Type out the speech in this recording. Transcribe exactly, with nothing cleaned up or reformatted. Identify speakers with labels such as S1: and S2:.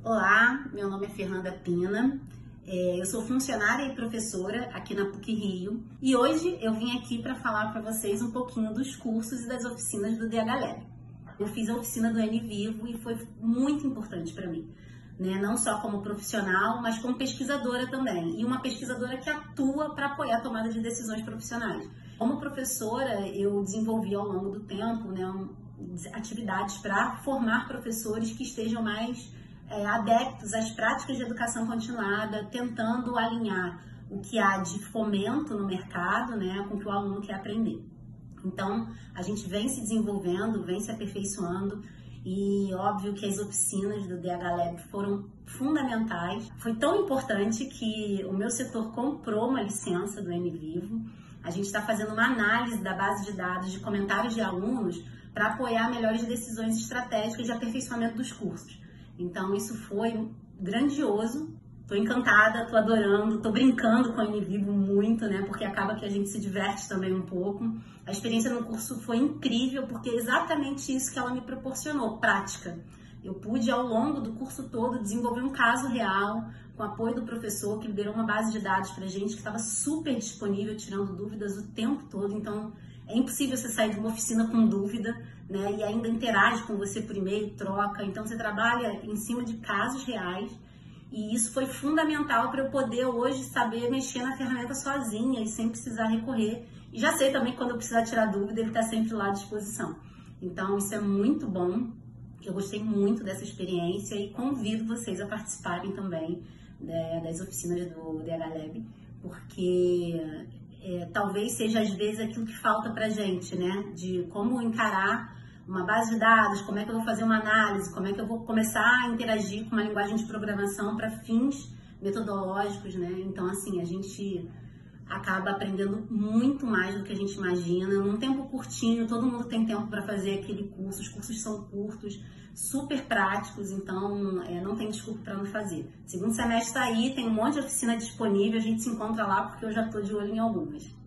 S1: Olá, meu nome é Fernanda Pina, é, eu sou funcionária e professora aqui na PUC Rio e hoje eu vim aqui para falar para vocês um pouquinho dos cursos e das oficinas do D H Lab. Eu fiz a oficina do N Vivo e foi muito importante para mim, né? Não só como profissional, mas como pesquisadora também, e uma pesquisadora que atua para apoiar a tomada de decisões profissionais. Como professora, eu desenvolvi ao longo do tempo, né, um, atividades para formar professores que estejam mais É, adeptos às práticas de educação continuada, tentando alinhar o que há de fomento no mercado, né, com o que o aluno quer aprender. Então, a gente vem se desenvolvendo, vem se aperfeiçoando e óbvio que as oficinas do D H Lab foram fundamentais. Foi tão importante que o meu setor comprou uma licença do N Vivo. A gente está fazendo uma análise da base de dados de comentários de alunos para apoiar melhores decisões estratégicas de aperfeiçoamento dos cursos. Então isso foi grandioso, tô encantada, tô adorando, tô brincando com o N Vivo muito, né, porque acaba que a gente se diverte também um pouco. A experiência no curso foi incrível, porque é exatamente isso que ela me proporcionou, prática. Eu pude ao longo do curso todo desenvolver um caso real, com o apoio do professor, que liberou uma base de dados pra gente, que estava super disponível, tirando dúvidas o tempo todo, então é impossível você sair de uma oficina com dúvida, né? E ainda interage com você por e-mail, troca. Então você trabalha em cima de casos reais. E isso foi fundamental para eu poder hoje saber mexer na ferramenta sozinha e sem precisar recorrer. E já sei também que quando eu precisar tirar dúvida, ele está sempre lá à disposição. Então isso é muito bom. Eu gostei muito dessa experiência e convido vocês a participarem também, né, das oficinas do D H Lab, porque É, talvez seja às vezes aquilo que falta pra gente, né? De como encarar uma base de dados, como é que eu vou fazer uma análise, como é que eu vou começar a interagir com uma linguagem de programação para fins metodológicos, né? Então, assim, a gente acaba aprendendo muito mais do que a gente imagina. Num tempo curtinho, todo mundo tem tempo para fazer aquele curso, os cursos são curtos, super práticos, então é, não tem desculpa para não fazer. Segundo semestre está aí, tem um monte de oficina disponível, a gente se encontra lá porque eu já estou de olho em algumas.